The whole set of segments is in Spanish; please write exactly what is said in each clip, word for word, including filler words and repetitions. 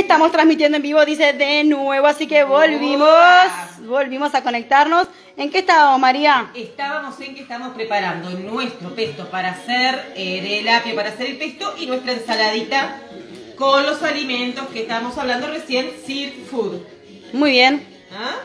Estamos transmitiendo en vivo, dice de nuevo, así que volvimos, Hola. volvimos a conectarnos. ¿En qué estábamos, María? Estábamos en que estamos preparando nuestro pesto para hacer eh, del apio, para hacer el pesto y nuestra ensaladita con los alimentos que estábamos hablando recién, Seed Food. Muy bien. ¿Ah?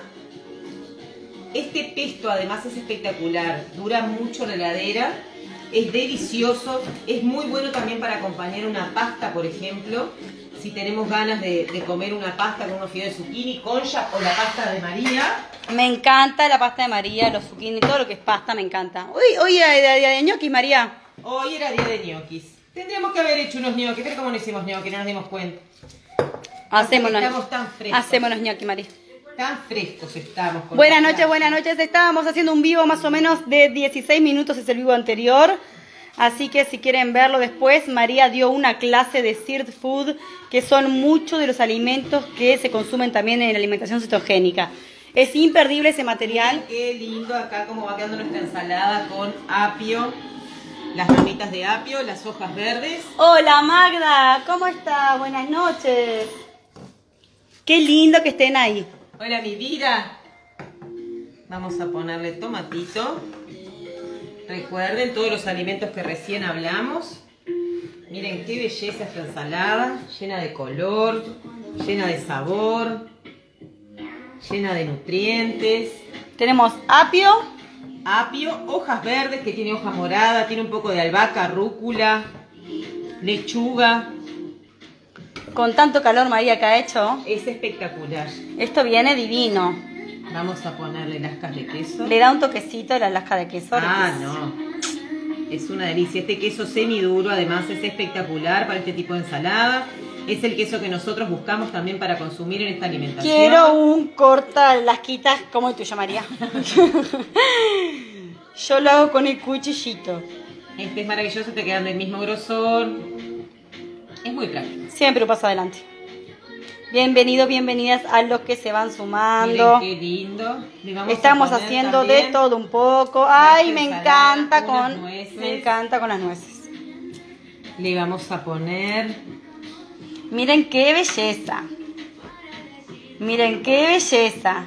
Este pesto además es espectacular, dura mucho en la heladera, es delicioso, es muy bueno también para acompañar una pasta, por ejemplo. Si tenemos ganas de, de comer una pasta con unos fideos de zucchini, concha o la pasta de María. Me encanta la pasta de María, los zucchini, todo lo que es pasta me encanta. Uy, hoy era día de ñoquis, María. Hoy era día de ñoquis. Tendríamos que haber hecho unos ñoquis, pero ¿cómo no hicimos ñoquis? No nos dimos cuenta. Hacémonos, estamos tan frescos. hacémonos ñoquis, María. Tan frescos estamos. Con Buenas la noches, buenas noches. Estábamos haciendo un vivo más o menos de dieciséis minutos, es el vivo anterior. Así que si quieren verlo después, María dio una clase de Seed Food, que son muchos de los alimentos que se consumen también en la alimentación cetogénica. Es imperdible ese material. Miren qué lindo acá como va quedando nuestra ensalada con apio, las ramitas de apio, las hojas verdes. Hola Magda, ¿cómo estás? Buenas noches. Qué lindo que estén ahí. Hola mi vida. Vamos a ponerle tomatito. Recuerden todos los alimentos que recién hablamos. Miren qué belleza esta ensalada, llena de color, llena de sabor, llena de nutrientes. Tenemos apio, Apio, hojas verdes que tiene hoja morada, tiene un poco de albahaca, rúcula, lechuga. con tanto calor María que ha hecho. Es espectacular. Esto viene divino. Vamos a ponerle lascas de queso. Le da un toquecito a la lasca de queso. Ah, no. Es una delicia. Este queso semiduro además es espectacular para este tipo de ensalada. Es el queso que nosotros buscamos también para consumir en esta alimentación. Quiero un corta lasquitas como el tuyo, María. Yo lo hago con el cuchillito. Este es maravilloso, te quedan del mismo grosor. Es muy práctico. Siempre un paso adelante. Bienvenidos, bienvenidas a los que se van sumando. Miren qué lindo. Le vamos Estamos a poner haciendo de también todo un poco. Ay, me ensalada, encanta unas con nueces. me encanta con las nueces. Le vamos a poner... Miren qué belleza. Miren qué belleza.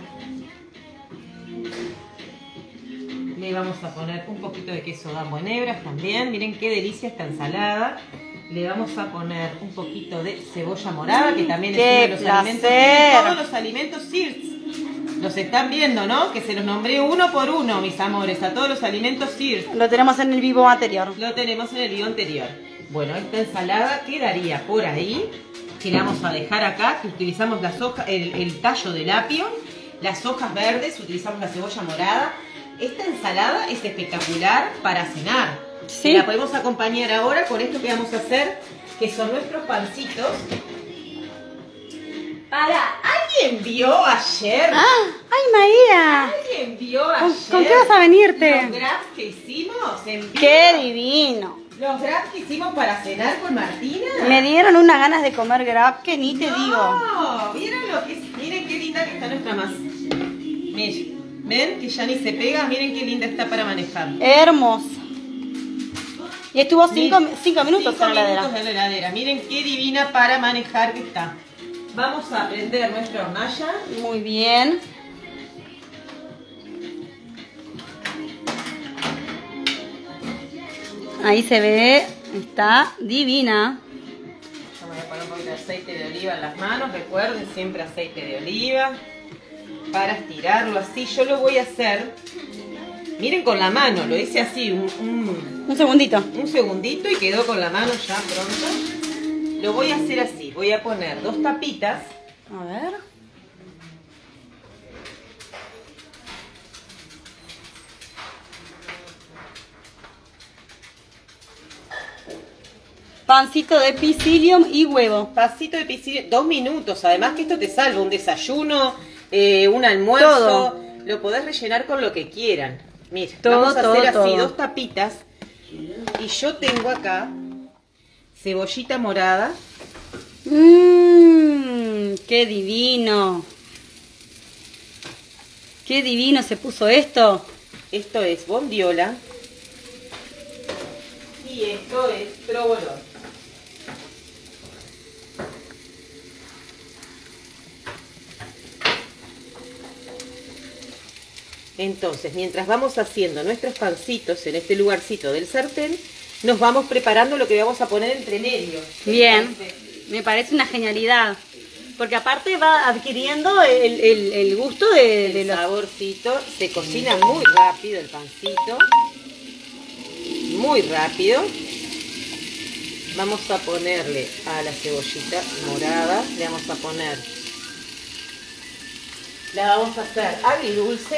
Le vamos a poner un poquito de queso Dambo en hebras también. Miren qué delicia esta ensalada. Le vamos a poner un poquito de cebolla morada, que también ¡Qué es uno de los alimentos. placer! Todos los alimentos Sears. Los están viendo, ¿no? Que se los nombré uno por uno, mis amores, a todos los alimentos Sears. Lo tenemos en el vivo anterior. Lo tenemos en el video anterior. Bueno, esta ensalada quedaría por ahí, que la vamos a dejar acá, que utilizamos las hojas, el, el tallo del apio, las hojas verdes, utilizamos la cebolla morada. Esta ensalada es espectacular para cenar. Sí. Y la podemos acompañar ahora con esto que vamos a hacer, que son nuestros pancitos. Para, ¿alguien vio ayer? ¡Ah! ¡Ay, María! ¿Alguien vio ¿Con, ayer? con qué vas a venirte? Los grabs que hicimos en vivo. ¡Qué divino! Los grabs que hicimos para cenar con Martina. Me dieron unas ganas de comer grab que ni te no, digo. ¿Vieron lo que es? Miren qué linda que está nuestra masa. Miren, ¿ven? Que ya ni se pega. Miren qué linda está para manejar. Hermosa. Y estuvo cinco, Miren, cinco minutos cinco en la heladera. minutos en la heladera. Miren qué divina para manejar que está. Vamos a prender nuestra hornalla. Muy bien. Ahí se ve, está divina. Yo me voy a poner un poquito de aceite de oliva en las manos. Recuerden, siempre aceite de oliva. Para estirarlo así. Yo lo voy a hacer. Miren con la mano. Lo hice así. Un, un, Un segundito. un segundito y quedó con la mano ya pronto. Lo voy a hacer así. Voy a poner dos tapitas. A ver. Pancito de psyllium y huevo. Pasito de piscina. Dos minutos. Además que esto te salva un desayuno, eh, un almuerzo. Todo. Lo podés rellenar con lo que quieran. Mira, Todo, vamos a todo, hacer así todo. dos tapitas. Y yo tengo acá cebollita morada. Mmm, qué divino. Qué divino se puso esto. Esto es bondiola. Y esto es provolone. Entonces, mientras vamos haciendo nuestros pancitos en este lugarcito del sartén, nos vamos preparando lo que vamos a poner entre medio. Bien, me parece una genialidad. Porque aparte va adquiriendo el, el, el gusto de, de El los... saborcito. Se cocina muy rápido el pancito. Muy rápido. Vamos a ponerle a la cebollita morada, le vamos a poner, la vamos a hacer agridulce.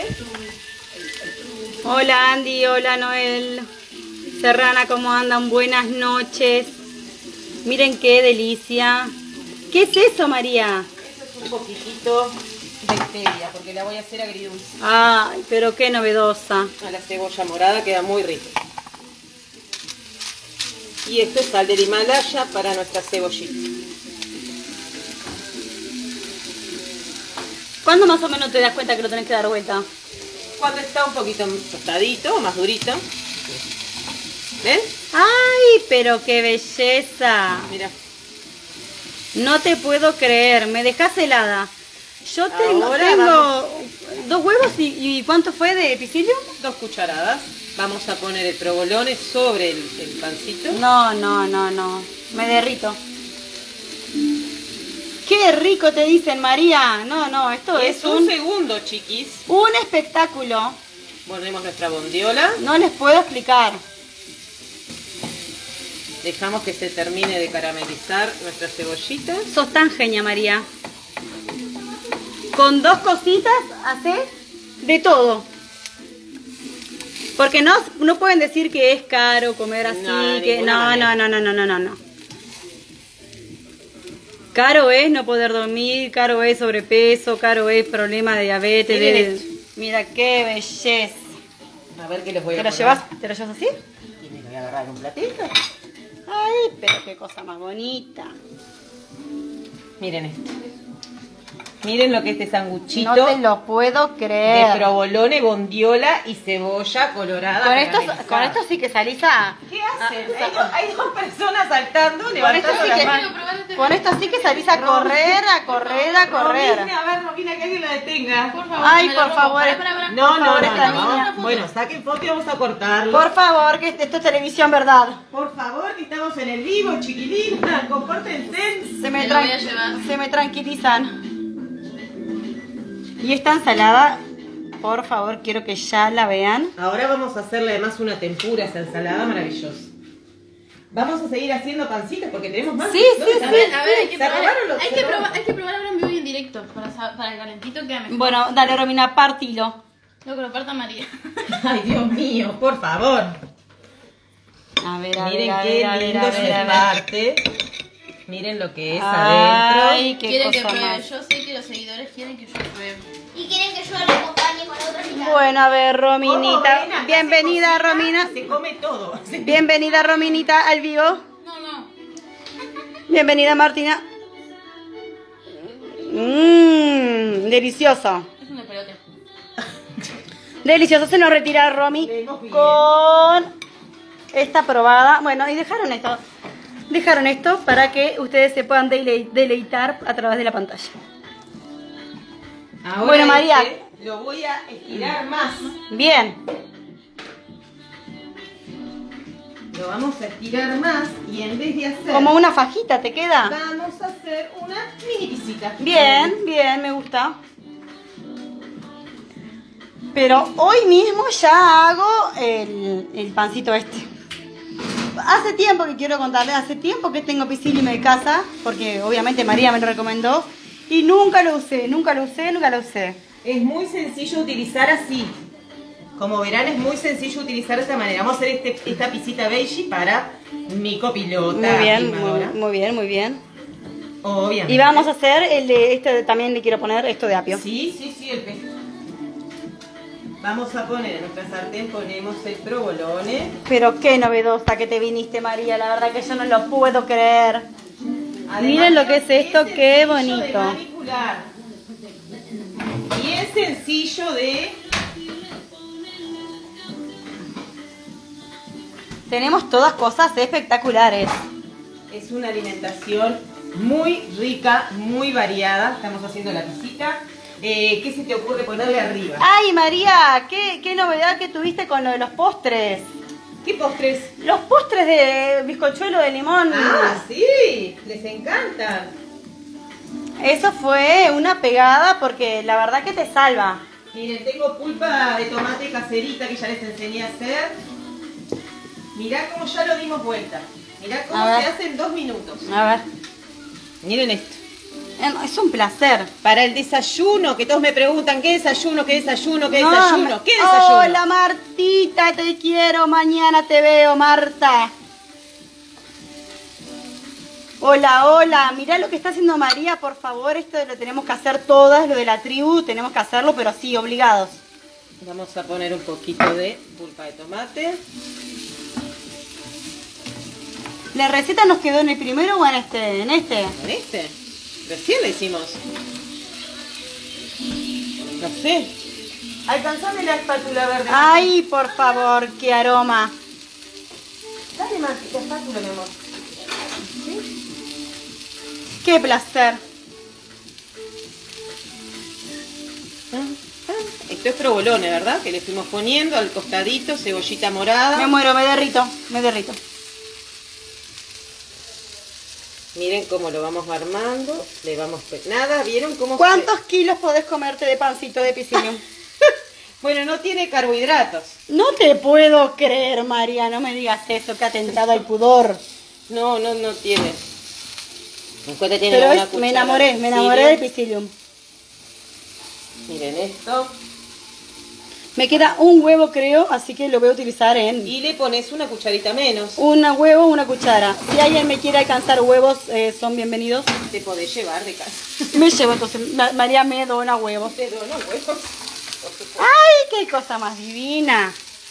Hola Andy, hola Noel. Serrana, ¿cómo andan? Buenas noches. Miren qué delicia. ¿Qué es eso, María? Eso es un poquitito de stevia, porque la voy a hacer agridulce. Ay, pero qué novedosa. A la cebolla morada queda muy rico. Y esto es sal del Himalaya para nuestra cebollita. ¿Cuándo más o menos te das cuenta que lo tenés que dar vuelta? Cuando está un poquito tostadito, más durito. ¿Ven? ¡Ay, pero qué belleza! Mira. No te puedo creer, me dejas helada. Yo tengo, Ahora tengo vamos. dos huevos y, y ¿cuánto fue de pisillo? Dos cucharadas. Vamos a poner el provolone sobre el, el pancito. No, no, no, no. Me derrito. ¡Qué rico te dicen, María! No, no, esto es, Es un un, segundo, chiquis. un espectáculo. Ponemos nuestra bondiola. No les puedo explicar. Dejamos que se termine de caramelizar nuestra cebollita. Sos tan genia, María. Con dos cositas haces de todo. Porque no, no pueden decir que es caro comer así, No, de que ninguna no, manera. no, no, no, no, no, no. Caro es no poder dormir, caro es sobrepeso, caro es problema de diabetes. Miren de- esto. Mira qué belleza. A ver qué les voy a ¿Te lo poner. llevas, te lo llevas así? Y me lo voy a agarrar en un platito. Ay, pero qué cosa más bonita. Miren esto. Miren lo que es este sanguchito No te lo puedo de creer. provolone, bondiola y cebolla colorada. Con esto, caramelizada. con esto sí que salís a... ¿Qué hacen? a- hay, dos, hay dos personas saltando, Con esto, levantando sí las que, manos. con esto sí que salís a correr, a correr, a correr. Romina, a ver, Romina, que alguien la detenga. Por favor, Ay, me por la favor. robo. Pará, pará, pará. No, Por no, favor, no, esta no. niña. Bueno, saquen foto y vamos a cortarlo. Por favor, que esto es televisión, ¿verdad? Por favor, que estamos en el vivo, chiquilina. Compórtense. Se me, Me lo voy a tran- llevar. se me tranquilizan. Y esta ensalada, por favor, quiero que ya la vean. Ahora vamos a hacerle además una tempura, esa ensalada maravillosa. Vamos a seguir haciendo pancitos porque tenemos más. Sí, ¿Dónde sí, están? A ver, a ver, hay que Se acabaron probar. los Hay que se probar, acabaron. hay que probar ahora en vivo y en directo. Para, sa- para el calentito queda mejor. Bueno, dale, Romina, partilo. Lo que lo parta María. Ay, Dios mío, por favor. A ver, a Miren ver, a qué ver, a ver, lindo a ver, se a ver. parte. Miren lo que es adentro. Ay, qué Quieren que cosa pruebe. más. Yo sé que los seguidores quieren que yo pruebe. Y quieren que yo lo acompañe con otra mitad. Bueno, a ver, ¿Cómo ven? Rominita. Acá Bienvenida, se cocina, Romina. Se come todo. Bienvenida, Rominita, al vivo. No, no. Bienvenida, Martina. Mmm, delicioso. Es un despelote. Delicioso. Se nos retira Romy Vemos bien. con esta probada. Bueno, y dejaron esto. Dejaron esto para que ustedes se puedan dele- deleitar a través de la pantalla. Ahora Bueno, María. este lo voy a estirar más. Bien. Lo vamos a estirar más y en vez de hacer... Como una fajita, ¿te queda? Vamos a hacer una mini pisita. Bien, bien, me gusta. Pero hoy mismo ya hago el, el pancito este. Hace tiempo que quiero contarles, hace tiempo que tengo piscina en casa, porque obviamente María me lo recomendó, y nunca lo usé, nunca lo usé, nunca lo usé. Es muy sencillo utilizar así. Como verán, es muy sencillo utilizar de esta manera. Vamos a hacer este, esta pisita beige para mi copilota. Muy bien, muy, filmadora. muy bien, muy bien. Obviamente. Y vamos a hacer el de este, de- también le quiero poner esto de apio. Sí, sí, sí, el pez. Vamos a poner en nuestra sartén, ponemos el provolone. Pero qué novedosa que te viniste, María, la verdad que yo no lo puedo creer. Además, Miren lo que es esto, bien qué sencillo bonito. de manipular. Bien sencillo de... Tenemos todas cosas espectaculares. Es una alimentación muy rica, muy variada. Estamos haciendo la pisita. Eh, ¿Qué se te ocurre ponerle arriba? Ay, María, ¿qué, qué novedad que tuviste con lo de los postres. ¿Qué postres? Los postres de bizcochuelo de limón. Ah, sí, les encantan. Eso fue una pegada porque la verdad que te salva. Miren, tengo pulpa de tomate caserita que ya les enseñé a hacer. Mirá cómo ya lo dimos vuelta. Mirá cómo A se ver. hace en dos minutos. A ver. Miren esto. Em, Es un placer. Para el desayuno, que todos me preguntan, ¿qué desayuno, qué desayuno, qué No, desayuno? me- ¿Qué desayuno? Hola, Martita, te quiero. Mañana te veo, Marta. Hola, hola. Mirá lo que está haciendo María, por favor. Esto lo tenemos que hacer todas, lo de la tribu. Tenemos que hacerlo, pero sí, obligados. Vamos a poner un poquito de pulpa de tomate. ¿La receta nos quedó en el primero o en este? En este. ¿Con este? Recién la hicimos. No sé. Alcanzame la espátula verde. Ay, por favor, qué aroma. Dale más la espátula, mi amor. Qué placer. Esto es provolone, ¿verdad? Que le fuimos poniendo al costadito, cebollita morada. Me muero, me derrito, me derrito. Miren cómo lo vamos armando. Le vamos... pe- Nada, ¿vieron cómo ¿Cuántos kilos podés comerte de pancito de piscina? se- Bueno, no tiene carbohidratos. No te puedo creer, María, no me digas eso, que atentado al pudor. No, no, no tiene. En cuenta tiene Pero una es- me cuchara enamoré, de me enamoré del psyllium. piscilium. Miren esto. Me queda un huevo, creo, así que lo voy a utilizar en Y le pones una cucharita menos. un huevo, una cuchara. Si alguien me quiere alcanzar huevos, eh, son bienvenidos. Te podés llevar de casa. Me llevo entonces, Ma- María me dona huevos. Te dono huevos. ¡Ay, qué cosa más divina!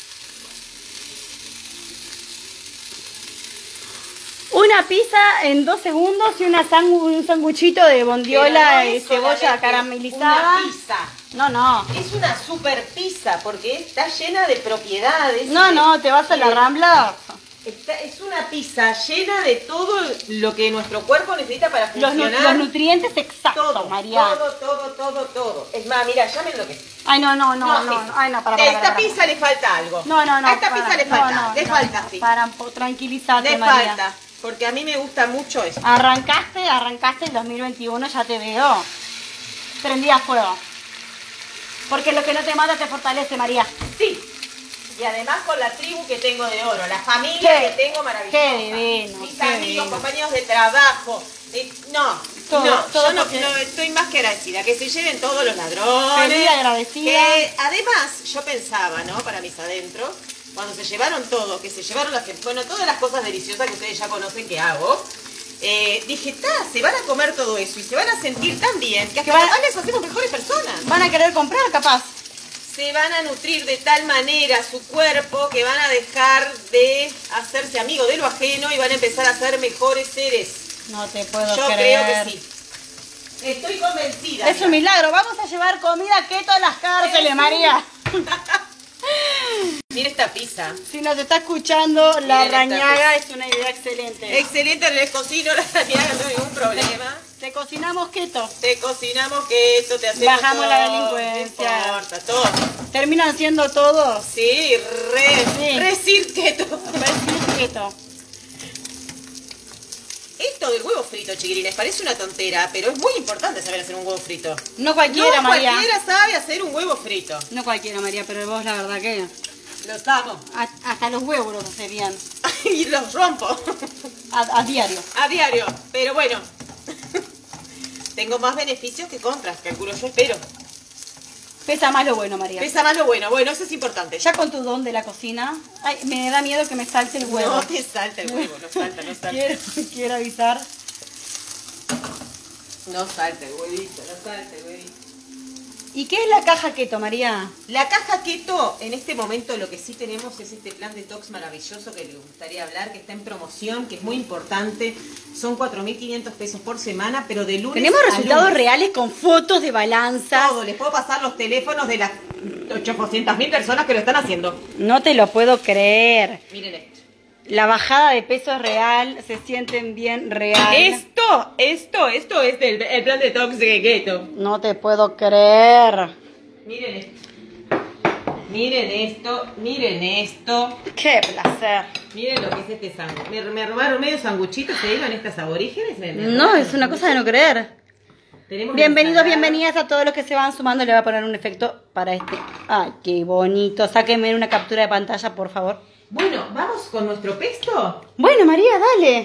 Una pizza en dos segundos y una sangu- un sanguchito de bondiola Pero no y es cebolla solamente caramelizada. Una pizza. No, no. Es una super pizza porque está llena de propiedades. No, de- no, te vas a la y de- Rambla. Está- es una pizza llena de todo lo que nuestro cuerpo necesita para Los, nu- funcionar. los nutrientes exactos, todo, María. todo, todo, todo, todo. Es más, mira, llamen lo que es. Ay, no, no, no, no, sí. no. Ay, no, para, A para, esta para, para. pizza le falta algo. No, no, no. A esta para. pizza le No, falta, no, le no. falta, sí. Para, po- tranquilízate, Le María. falta, porque a mí me gusta mucho eso. Arrancaste, arrancaste el dos mil veintiuno, ya te veo. Prendí a fuego. Porque lo que no te mata te fortalece, María. Sí. Y además con la tribu que tengo de oro, la familia Qué- que tengo maravillosa. qué divino, Mis qué amigos, divino. compañeros de trabajo. Eh, no, Todo, no, todo yo no, porque- no, estoy más que agradecida. Que se lleven todos los ladrones. Feliz, agradecida. Que además yo pensaba, ¿no? Para mis adentros, cuando se llevaron todo, que se llevaron las, bueno, todas las cosas deliciosas que ustedes ya conocen que hago. Eh, dije, ta, se van a comer todo eso y se van a sentir tan bien que hasta Que van- capaz les hacemos mejores personas. Van a querer comprar, capaz. Se van a nutrir de tal manera su cuerpo que van a dejar de hacerse amigos de lo ajeno y van a empezar a ser mejores seres. No te puedo Yo creer. creo que sí. Estoy convencida. Es un milagro. Vamos a llevar comida keto a las cárceles, María. Mira esta pizza. Si nos está escuchando, la Miren esta rañaga es una idea excelente. Excelente, les cocino, la sanidad, no hay ningún problema. Te cocinamos keto. Te cocinamos que esto te hacemos Bajamos la todo, delincuencia. No importa, todo. Terminan siendo todos. Sí, re, Sí. re cirqueto. Perfil keto. Esto del huevo frito, chiquilines, parece una tontera, pero es muy importante saber hacer un huevo frito. No cualquiera, no María. cualquiera sabe hacer un huevo frito. No cualquiera, María, pero vos la verdad que Los amo. a- hasta los huevos los hacerían Y los rompo a, a diario. a diario. Pero bueno, tengo más beneficios que contras, calculo yo, espero. Pesa más lo bueno, María. Pesa más lo bueno. Bueno, eso es importante. Ya con tu don de la cocina, ay, me da miedo que me salte el huevo. No te salta el huevo, no salta, no salta. Quiero, quiero avisar. No salta el huevito, no salta el huevito. ¿Y qué es la caja keto, María? La caja keto, en este momento lo que sí tenemos es este plan detox maravilloso que les gustaría hablar, que está en promoción, que es muy importante. Son cuatro mil quinientos pesos por semana, pero de lunes Tenemos a resultados lunes. reales con fotos de balanzas. Todo, les puedo pasar los teléfonos de las ochocientas mil personas que lo están haciendo. No te lo puedo creer. Miren esto. La bajada de peso es real, se sienten bien real. Esto, esto, esto es del, el plan de Tox de Keto. No te puedo creer. Miren esto. Miren esto, miren esto. Qué placer. Miren lo que es este sándwich. Me, me robaron medio sanguchito, ¿se iban estas aborígenes? Me- me No, robaron es una cosa de no creer. Tenemos Bienvenidos, ensalada. bienvenidas a todos los que se van sumando. Le voy a poner un efecto para este. Ay, qué bonito. Sáquenme una captura de pantalla, por favor. Bueno, vamos con nuestro pesto. Bueno, María, dale.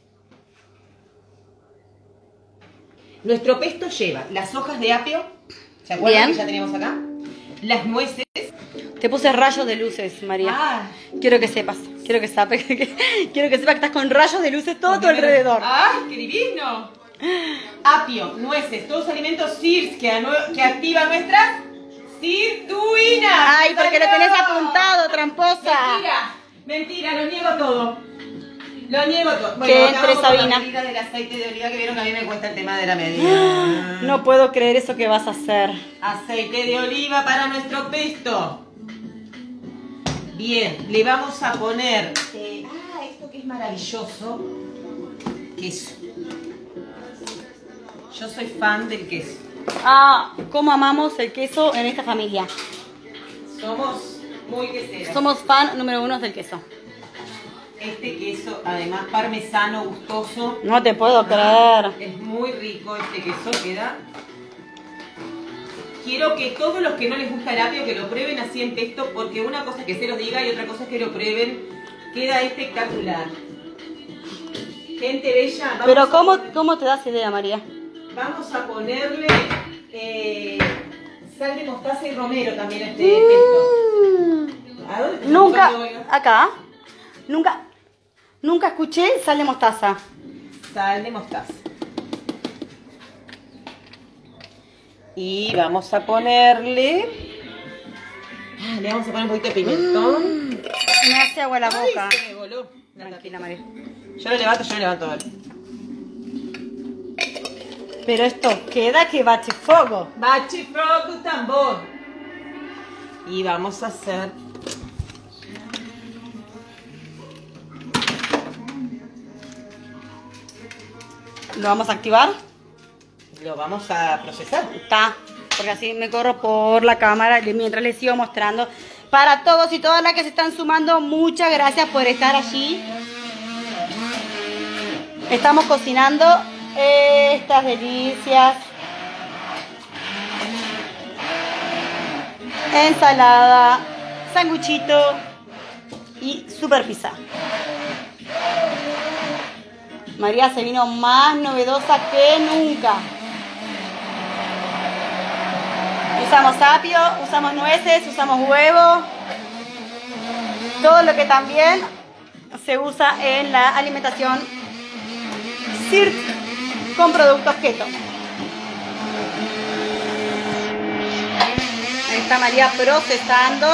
Nuestro pesto lleva las hojas de apio, ¿se acuerdan Bien. que ya teníamos acá? Las nueces. Te puse rayos de luces, María. Ah, Quiero que sepas, quiero que sepas, quiero que sepas que estás con rayos de luces todo a tu alrededor. ¡Ay, qué divino! Apio, nueces, todos alimentos S I R S que, anue- que activan nuestras sirtuinas. Ay, porque lo tenés apuntado, tramposa. Mentira, mentira, lo niego todo. Lo niego todo. Que acá entre vamos con Sabina. la medida del aceite de oliva, que vieron que a mí me cuesta el tema de la medida. No puedo creer eso que vas a hacer. Aceite de oliva para nuestro pesto. Bien, le vamos a poner... eh, ah, esto que es maravilloso. Queso. Yo soy fan del queso. Ah, cómo amamos el queso en esta familia. Somos muy queseros. Somos fan número uno del queso. Este queso, además parmesano, gustoso. No te puedo creer. Es muy rico este queso, queda. Quiero que todos los que no les gusta el apio que lo prueben así en pesto, porque una cosa es que se los diga y otra cosa es que lo prueben. Queda espectacular. Gente bella, vamos, Pero a, ¿cómo, cómo te das idea, María? vamos a ponerle eh, sal de mostaza y romero también a este pesto. ¿A dónde te Nunca, estás buscando, oiga? acá, nunca, nunca escuché sal de mostaza. Sal de mostaza. Y vamos a ponerle... Ah, le vamos a poner un poquito de pimentón. Me hace agua la boca. Ay, se me voló. la Tranquila, María. Yo lo levanto, yo lo levanto ahora. Pero esto queda que bate fuego. Bachifroco tambor. Y vamos a hacer... ¿Lo vamos a activar? Lo vamos a procesar. Está, porque así me corro por la cámara y mientras les sigo mostrando. Para todos y todas las que se están sumando, muchas gracias por estar allí. Estamos cocinando estas delicias. Ensalada, sanguchito y super pizza. María se vino más novedosa que nunca. Usamos apio, usamos nueces, usamos huevo. Todo lo que también se usa en la alimentación S I R S con productos keto. Ahí está María procesando.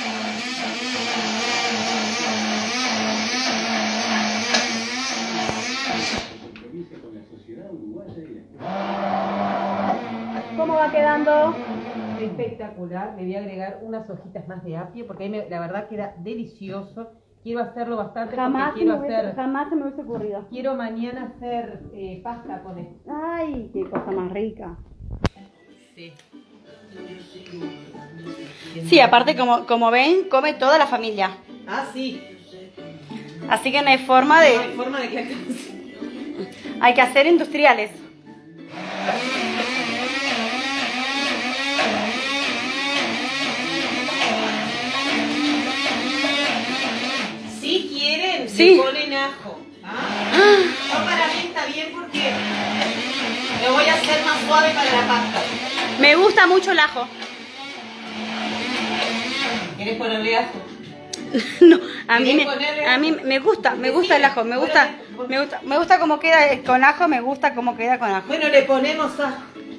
¿Cómo va quedando? Espectacular. Le voy a agregar unas hojitas más de apio porque ahí me- la verdad queda delicioso. Quiero hacerlo bastante Jamás, porque se quiero me hubiese, hacer... jamás se me hubiese ocurrido. Quiero mañana hacer eh, pasta con esto. Ay, qué cosa más rica. Sí. Sí, aparte como, como ven, come toda la familia. Ah, sí. Así que no hay forma No hay de... forma de que alcance. Hay que hacer industriales. Si quieren, Sí. le ponen ajo. ¿Ah? No, para mí está bien porque lo voy a hacer más suave para la pasta. Me gusta mucho el ajo. ¿Quieres ponerle ajo? No, a mí, me, ¿Querés ponerle a mí ajo? me gusta, me gusta el ajo, me gusta, me gusta, me gusta cómo queda con ajo, me gusta cómo queda con ajo. Bueno, le ponemos ajo.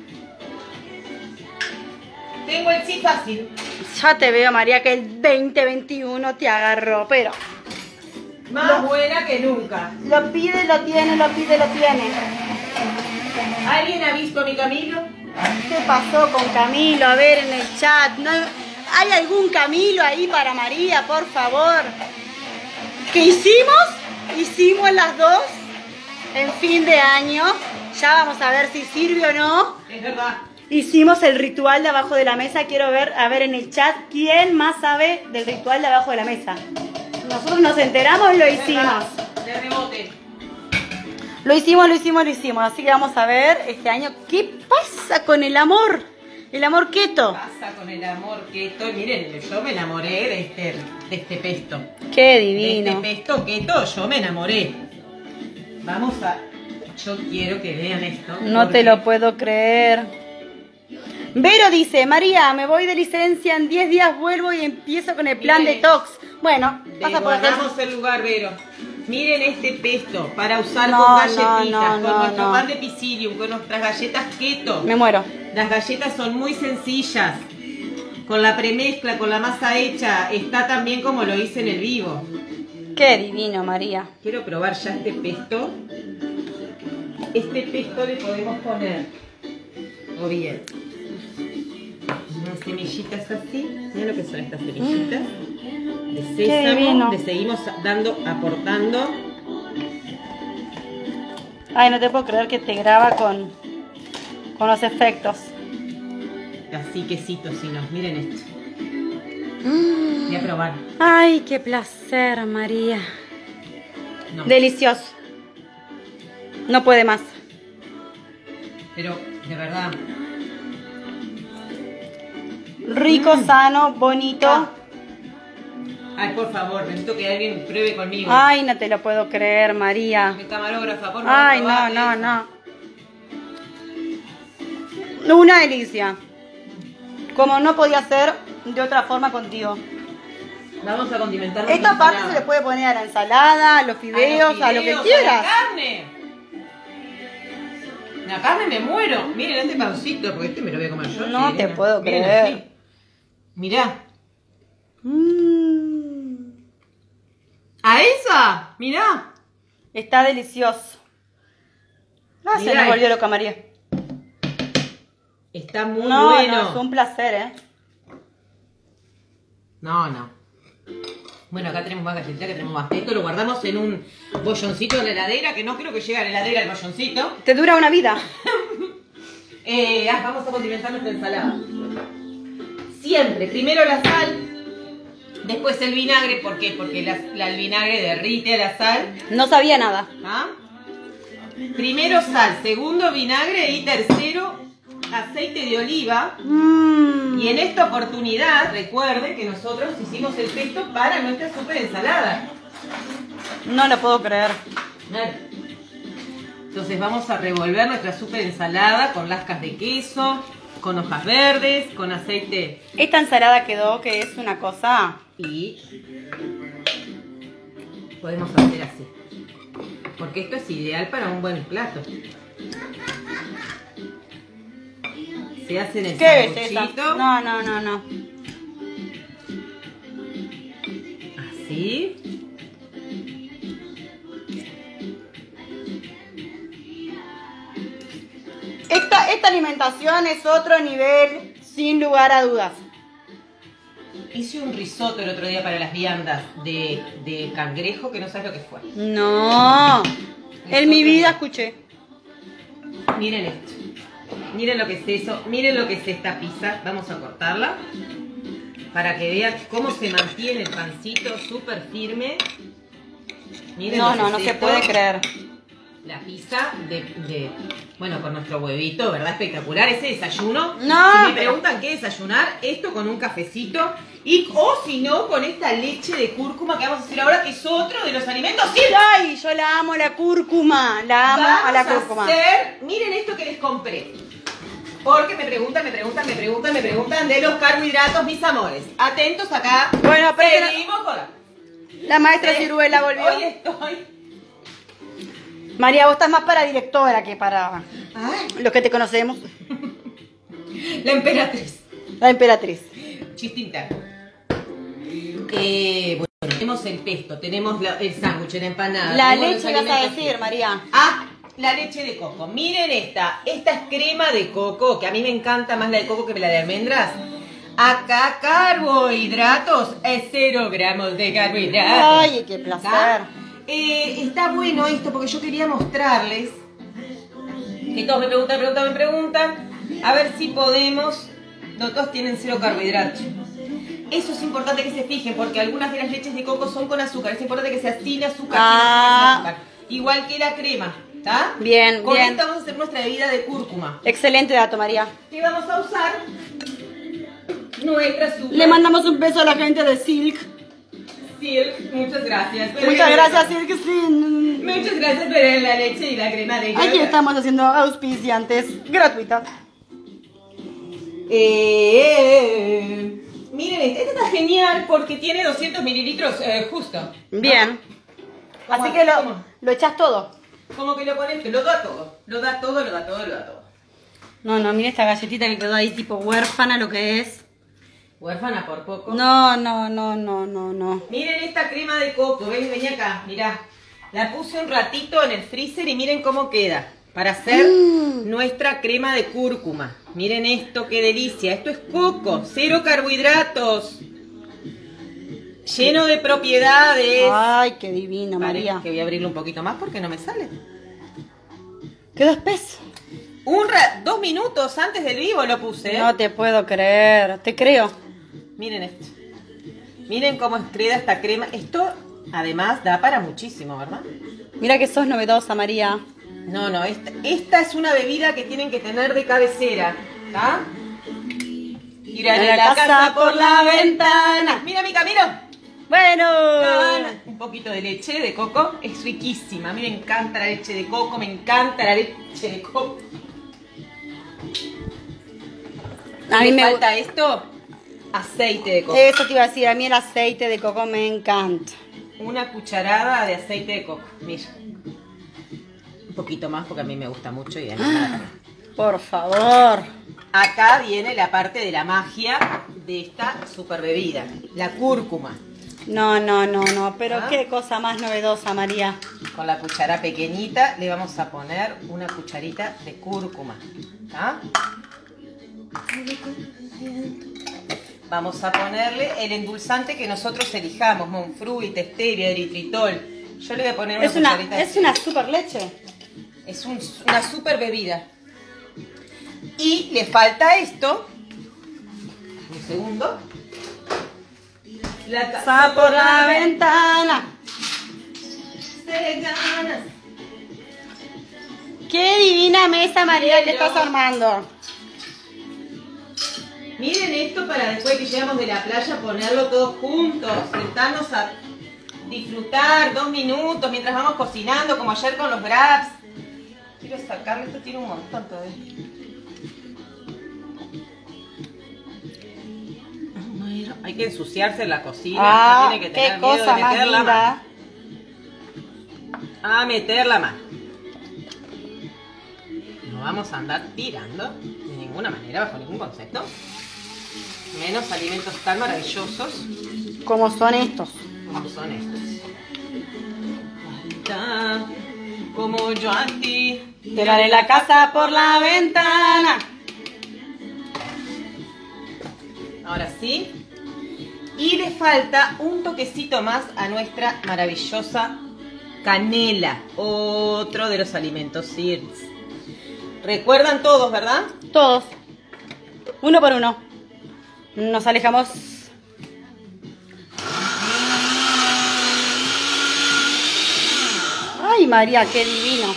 Tengo el sí fácil. Ya te veo, María, que el veinte veintiuno te agarró, pero Más buena que nunca. lo pide, lo tiene, lo pide, lo tiene. ¿Alguien ha visto a mi Camilo? ¿Qué pasó con Camilo? A ver en el chat. ¿No? ¿Hay algún Camilo ahí para María, por favor? ¿Qué hicimos? Hicimos las dos en fin de año. Ya vamos a ver si sirve o no. Es verdad. Hicimos el ritual de abajo de la mesa. Quiero ver, a ver en el chat, ¿quién más sabe del ritual de abajo de la mesa? Nosotros nos enteramos y lo hicimos. De rebote. Lo hicimos, lo hicimos, lo hicimos. Así que vamos a ver este año qué pasa con el amor. El amor keto. ¿Qué pasa con el amor keto? Miren, yo me enamoré de este, de este pesto. Qué De divino. este pesto keto yo me enamoré. Vamos a... Yo quiero que vean esto. No porque- te lo puedo creer. Vero dice, María, me voy de licencia, en diez días vuelvo y empiezo con el plan Miren. detox. Bueno, vas a poder... Guardamos el lugar, Vero. Miren este pesto para usar No, con no, galletitas, no, con no, nuestro no. pan de psyllium, con nuestras galletas keto. Me muero. Las galletas son muy sencillas. Con la premezcla, con la masa hecha, está también como lo hice en el vivo. Qué divino, María. Quiero probar ya este pesto. Este pesto le podemos poner, o bien, unas semillitas así. Mira lo que son estas semillitas. De Qué divino. sésamo, le seguimos dando, aportando. Ay, no te puedo creer que te graba con, con los efectos. Así quesitos, si no, miren esto. Voy a probar. Ay, qué placer, María. No, Delicioso. No puede más. pero de verdad. Rico, sano, bonito. Ah. Ay, por favor, necesito que alguien pruebe conmigo. Ay, no te lo puedo creer, María. Mi camarógrafa, por favor. Ay, no, probate no, eso. no. Una delicia. Como no podía ser de otra forma contigo. Vamos a condimentar. Esta nuestra parte ensalada. se le puede poner a la ensalada, a los fideos, a, lo que fideos, quieras. A la carne. La carne me muero. Miren este pancito, porque este me lo voy a comer yo. No sí, te miren. puedo Miren creer. así. Mirá. Mm, ¿A esa? Mirá. está delicioso. Ah, se Mirá. me volvió loca, María. Está muy No, bueno. no, es un placer, ¿eh? No, no. Bueno, acá tenemos más galletita, que tenemos más. Esto lo guardamos en un bolloncito de la heladera, que no creo que llegue a la heladera el bolloncito. Te dura una vida. Eh, ah, vamos a condimentar nuestra ensalada. Siempre, primero la sal, después el vinagre. ¿Por qué? Porque la, la- el vinagre derrite a la sal. No sabía nada. ¿Ah? Primero sal, segundo vinagre y tercero aceite de oliva. Mm. Y en esta oportunidad, recuerden que nosotros hicimos el pesto para nuestra super ensalada. No lo puedo creer. Entonces vamos a revolver nuestra super ensalada con lascas de queso, con hojas verdes, con aceite Esta ensalada quedó que es una cosa... y podemos hacer así. Porque esto es ideal para un buen plato. Se hace en el ¡Qué belleza! sanguchito, No, no, no, no. así. Esta, esta alimentación es otro nivel, sin lugar a dudas. Hice un risotto el otro día para las viandas de, de cangrejo que no sabes lo que fue. No. En mi vida escuché. Miren esto. Miren lo que es eso. Miren lo que es esta pizza. Vamos a cortarla para que vean cómo se mantiene el pancito súper firme. Miren No, lo que no, es no se esto. puede creer. La pizza de, de, bueno, con nuestro huevito, ¿verdad? Espectacular. Ese desayuno. No, Si me pero- preguntan qué desayunar, esto con un cafecito. Y, o si no, con esta leche de cúrcuma que vamos a hacer ahora, que es otro de los alimentos. ¡Sí! Ay, yo la amo, la cúrcuma. La amo Vamos a la cúrcuma. hacer, miren esto que les compré. Porque me preguntan, me preguntan, me preguntan, me preguntan de los carbohidratos, mis amores. Atentos acá. Bueno, pero es que no- Seguimos con la... La maestra Ciruela volvió. Hoy estoy... María, vos estás más para directora que para Ay, los que te conocemos. la emperatriz. La emperatriz. Chiste interno. Eh, bueno, tenemos el pesto, tenemos la- el sándwich, la empanada. La tenemos los leche vas a alimentos decir, que- María. Ah, la leche de coco. Miren esta. Esta es crema de coco, que a mí me encanta más la de coco que la de almendras. Acá carbohidratos, es cero gramos de carbohidratos. Ay, qué placer. ¿Está? Eh, está bueno esto porque yo quería mostrarles que todos me preguntan, me preguntan, me preguntan, a ver si podemos, no todos tienen cero carbohidratos. Eso es importante que se fijen porque algunas de las leches de coco son con azúcar, es importante que sea sin azúcar, Ah. sin azúcar, sin azúcar. Igual que la crema, ¿está? Bien, con bien. esta vamos a hacer nuestra bebida de cúrcuma. Excelente dato, María. ¿Qué vamos a usar? Nuestra azúcar. Le mandamos un beso a la gente de Silk. Silk, muchas gracias. Muchas gracias, Silk. Sí. Muchas gracias por la leche y la crema de Aquí yoga. estamos haciendo auspiciantes gratuitas. Eh, miren, este está genial porque tiene doscientos mililitros eh, justo. Bien. ¿Cómo? Así que lo, ¿Cómo? lo echás todo. Como que lo pones, lo da todo. Lo da todo, lo da todo, lo da todo. No, no, mira esta galletita que quedó ahí tipo huérfana lo que es. Huérfana por poco. No, no, no, no, no, no. Miren esta crema de coco, ven, vení acá, mirá. La puse un ratito en el freezer y miren cómo queda. Para hacer Mm. nuestra crema de cúrcuma. Miren esto, qué delicia. Esto es coco, cero carbohidratos. Lleno de propiedades. Ay, qué divina, Vale, María. que voy a abrirlo un poquito más porque no me sale. Quedó espeso. Un ra- dos minutos antes del vivo lo puse. ¿eh? No te puedo creer. Te creo. Miren esto. Miren cómo queda esta crema. Esto además da para muchísimo, ¿verdad? Mira que sos novedosa, María. No, no, esta, esta es una bebida que tienen que tener de cabecera. ¿Está? Mira En la casa por la ventana. Mira mi camino. Bueno. Un poquito de leche de coco. Es riquísima. A mí me encanta la leche de coco. Me encanta la leche de coco. A mí ¿Me me falta esto? Aceite de coco. Eso te iba a decir, a mí el aceite de coco me encanta. Una cucharada de aceite de coco. Mira. Un poquito más porque a mí me gusta mucho y además nada. Por favor. Acá viene la parte de la magia de esta super bebida. La cúrcuma. No, no, no, no, pero Ah. qué cosa más novedosa, María. Con la cuchara pequeñita le vamos a poner una cucharita de cúrcuma. ¿Ah? Vamos a ponerle el endulzante que nosotros elijamos. Monfruit, stevia, eritritol. Yo le voy a poner una Es una, cucharita de es una super leche. Es un- una super bebida. Y le falta esto. Un segundo. La Pasa por la ventana. de ganas. Qué divina mesa, María, que estás armando. Miren esto para después que llegamos de la playa ponerlo todos juntos. Sentarnos a disfrutar dos minutos mientras vamos cocinando, como ayer con los wraps. Quiero sacarle, esto tiene un montón todavía. Hay que ensuciarse en la cocina. Ah, no tiene que tener qué miedo cosa de más meter la linda. mano. A meter la mano. No vamos a andar tirando de ninguna manera, bajo ningún concepto. Menos alimentos tan maravillosos Como son estos. como son estos. Ta, Como yo a ti. Te daré la casa por la ventana. Ahora sí. Y le falta un toquecito más a nuestra maravillosa canela. Otro de los alimentos S I R S. Recuerdan todos, ¿verdad? Todos. Uno por uno. Nos alejamos. Ay, María, qué divino.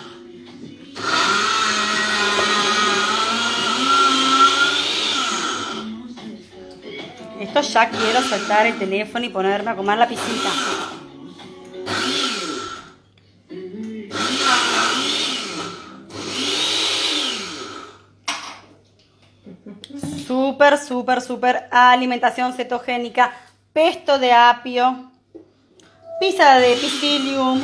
Esto ya quiero soltar el teléfono y ponerme a comer la pisita. Súper, súper, súper alimentación cetogénica, pesto de apio, pizza de psyllium.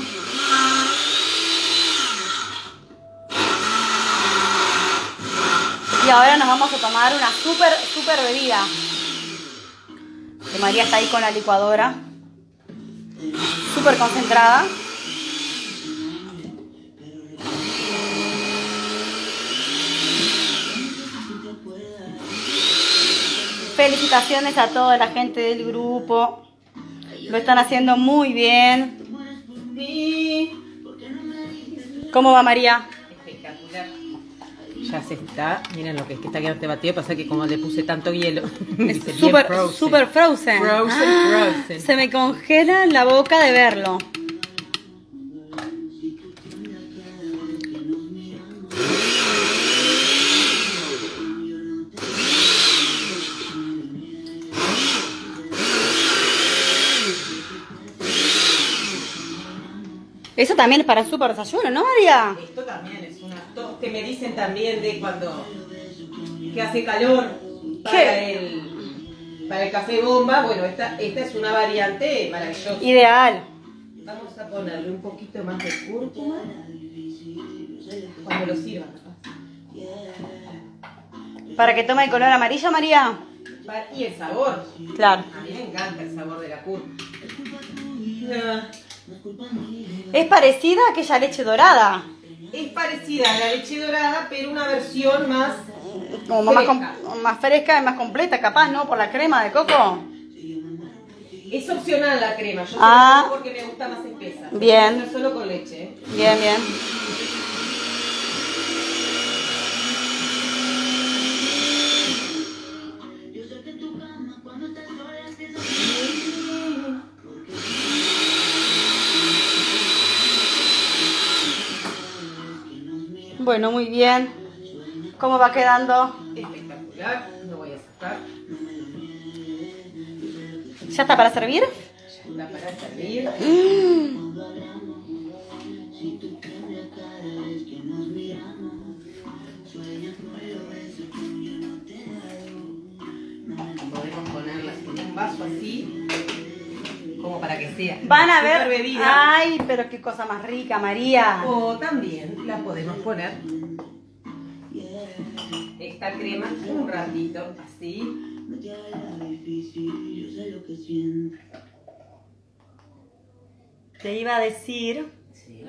Y ahora nos vamos a tomar una súper, súper bebida. Que María está ahí con la licuadora, súper concentrada. Felicitaciones a toda la gente del grupo. Lo están haciendo muy bien. Sí. ¿Cómo va, María? Espectacular. Ya se está. Miren lo que es que está quedando este batido. Pasa que como le puse tanto hielo. Es dice bien súper frozen. super frozen. Frozen, Ah, frozen. Se me congela la boca de verlo. Eso también es para súper desayuno, ¿no, María? Esto también es una tos que me dicen también de cuando que hace calor para ¿Qué? el para el café bomba. Bueno, esta, esta es una variante maravillosa. Ideal. Vamos a ponerle un poquito más de cúrcuma cuando lo sirvan. Para que tome el color amarillo, María. Pa- Y el sabor. Claro. A mí me encanta el sabor de la cúrcuma. Ah, Es parecida a aquella leche dorada. Es parecida a la leche dorada, pero una versión más Como más, fresca. com- más fresca y más completa, capaz, ¿no? Por la crema de coco. Es opcional la crema. Yo solo Ah. pongo porque me gusta más espesa. Bien. No solo con leche. ¿eh? Bien, bien. Bueno, muy bien. ¿Cómo va quedando? Espectacular. Lo voy a sacar. ¿Ya está para servir? Ya está para servir. Podemos ponerla en un vaso así, como para que sea Van a una ver. super bebida. Ay, pero qué cosa más rica, María. O también la podemos poner esta crema un ratito así. Te iba a decir, Sí.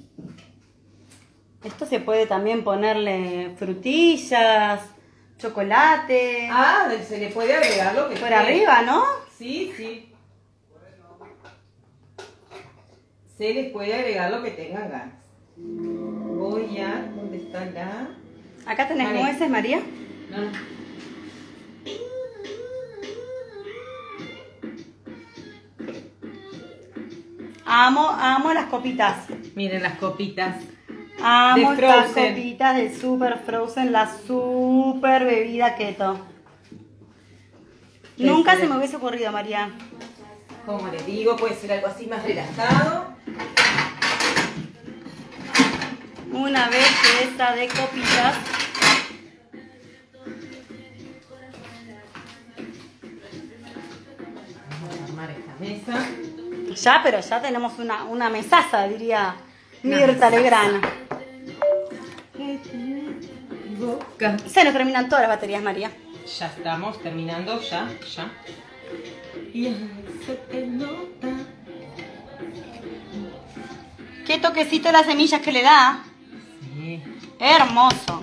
esto se puede también ponerle frutillas, chocolate, Ah, se le puede agregar lo que por quiera. arriba, ¿no? Sí, sí. Se les puede agregar lo que tengan ganas. Voy a... ¿Dónde está la...? Acá tenés Vale. nueces, María. No, no. Amo, amo las copitas. Miren las copitas. Amo De estas Frozen. copitas de Super Frozen, la super bebida keto. Sí, Nunca sí. se me hubiese ocurrido, María. Como les digo, puede ser algo así más relajado. Una belleza de copitas. Vamos a armar esta mesa. Ya, pero ya tenemos una, una mesaza, diría Mirta Legrand. Boca. Se nos terminan todas las baterías, María. Ya estamos terminando, ya, ya. Y se te nota. Qué toquecito las semillas que le da. Sí. Hermoso.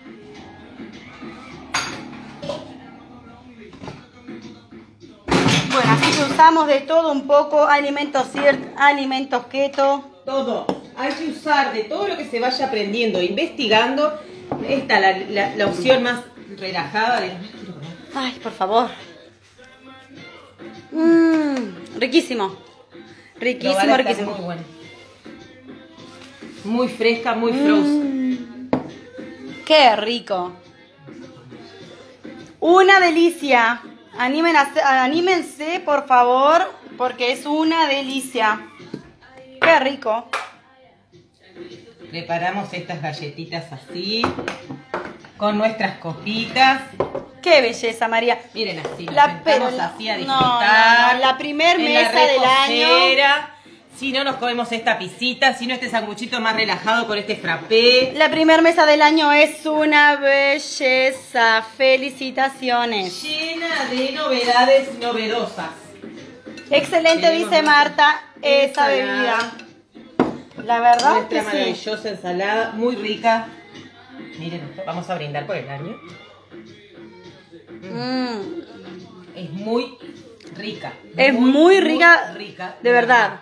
Bueno, así que usamos de todo un poco, alimentos C I R T, alimentos keto. Todo. Hay que usar de todo lo que se vaya aprendiendo, investigando. Esta la, la, la opción más relajada. De... Ay, por favor. Mmm, riquísimo. Riquísimo, Probarla, está riquísimo. muy buena. Muy fresca, muy frozen. Mm, qué rico. Una delicia. Animen a- anímense, por favor, porque es una delicia. Qué rico. Preparamos estas galletitas así, con nuestras copitas. Qué belleza, María. Miren así, nos La- sentamos pero la- así a no, disfrutar. no, no, la primer en mesa la del año. reposera. Si no nos comemos esta pisita, si no este sanguchito más relajado con este frappé. La primer mesa del año es una belleza. Felicitaciones. Llena de novedades novedosas. Excelente, Tenemos dice nuestra Marta, esa ensalada. bebida. La verdad Nuestra que sí. maravillosa ensalada, muy rica. Miren, esto, vamos a brindar por el año. Mm. Es muy rica. Es muy rica, rica, de verdad.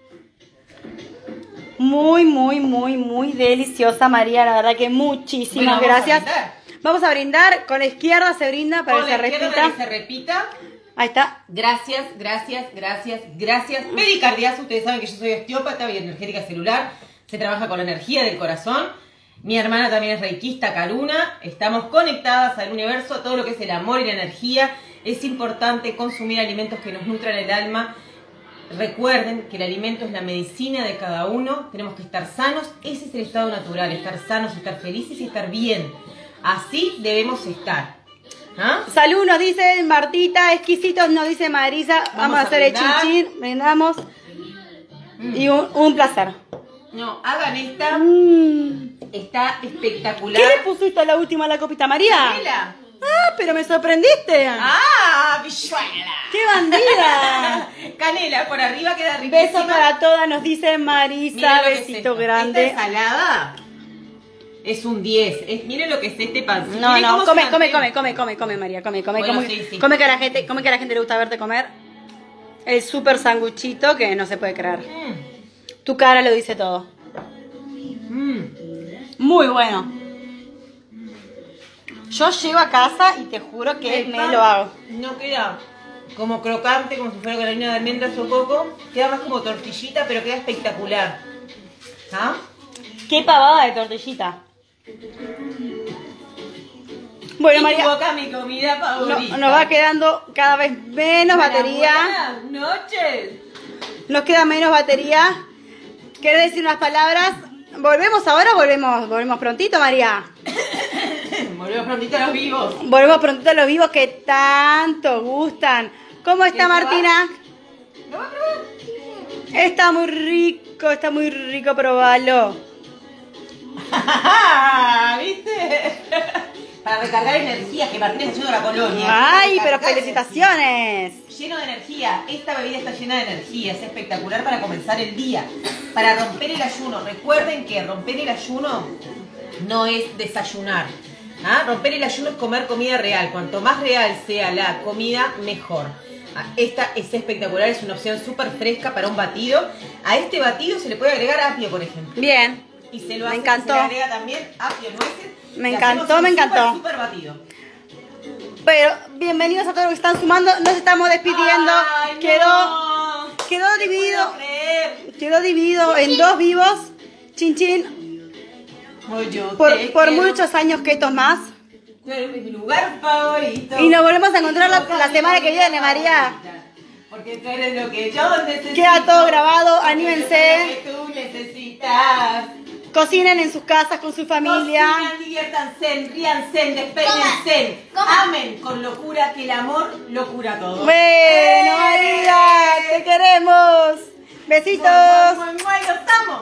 Muy, muy, muy, muy deliciosa, María. La verdad que muchísimas Bueno, vamos a gracias. brindar. Vamos a brindar. Con la izquierda se brinda para Con que la se izquierda repita. para que se repita. Ahí está. Gracias, gracias, gracias, gracias. Pericardiazo, ustedes saben que yo soy osteópata, bioenergética celular. Se trabaja con la energía del corazón. Mi hermana también es reikista, Karuna. Estamos conectadas al universo, a todo lo que es el amor y la energía. Es importante consumir alimentos que nos nutran el alma. Recuerden que el alimento es la medicina de cada uno. Tenemos que estar sanos. Ese es el estado natural, estar sanos, estar felices y estar bien. Así debemos estar. ¿Ah? Salud nos dice Martita, exquisitos nos dice Marisa. Vamos, Vamos a a hacer el brindar. chinchín, brindamos. Mm. Y un, un placer. No, hagan esta. Mm. Está espectacular. ¿Qué le pusiste a la última a la copita, María? Canela. Ah, pero me sorprendiste. ¡Ah, bichuela! ¡Qué bandida! Canela, por arriba queda riquísima. Beso para todas, nos dice Marisa. Miren lo que es Besito esto. grande. Esta ensalada es un diez. Es, miren lo que es este pancito. No, Miren no, cómo come, se come, mantiene. come, come, come, come, María, come, come, Bueno, come, sí, sí. come que a la gente, come que a la gente le gusta verte comer. El super sanguchito que no se puede creer. Mm, Tu cara lo dice todo. mm. Muy bueno. Yo llego a casa y te juro que El me pan lo hago. No queda como crocante, como si fuera con harina de almendras o coco. Queda más como tortillita, pero queda espectacular. ¿Ah? Qué pavada de tortillita. Bueno, Y María, tu boca, mi comida no- favorita. nos va quedando cada vez menos Buenas, batería. Buenas noches. Nos queda menos batería. ¿Querés decir unas palabras? ¿Volvemos ahora o volvemos, volvemos prontito, María? Volvemos prontito a los vivos. Volvemos prontito a los vivos que tanto gustan. ¿Cómo está ¿Qué Martina? ¿Lo vas a probar? Está muy rico, está muy rico, probalo. ¿Viste? Para recargar energía, que Martín está yendo a la colonia. Ay, pero Recargar felicitaciones. energía. Lleno de energía. Esta bebida está llena de energía. Es espectacular para comenzar el día. Para romper el ayuno. Recuerden que romper el ayuno no es desayunar. ¿Ah? Romper el ayuno es comer comida real. Cuanto más real sea la comida, mejor. Ah, esta es espectacular, es una opción súper fresca para un batido. A este batido se le puede agregar apio, por ejemplo. Bien. Y se lo Me hace, encantó. se le agrega también apio, nueces. Me y encantó, hacemos un me encantó. Súper, súper batido. Pero bienvenidos a todos los que están sumando. Nos estamos despidiendo. Ay, no. Quedó, quedó No dividido. puedo creer. Quedó dividido en dos vivos. Chin chin. Ay, yo Por, te por quiero. muchos años que estos más. Tú eres mi lugar favorito. Y nos volvemos a encontrar la- Tú la semana que viene, María. Porque tú eres lo que yo necesito. Queda todo grabado, Porque anímense. yo soy lo que tú necesitas. Cocinen en sus casas con su familia. Cocinan, diviértanse, ríanse, despeínense. Coman, coman. Amen con locura, que el amor lo cura todo. Bueno, ¡Eh! María, te queremos. Besitos. ¡Mua, mua, mua, mua! ¡Los amo!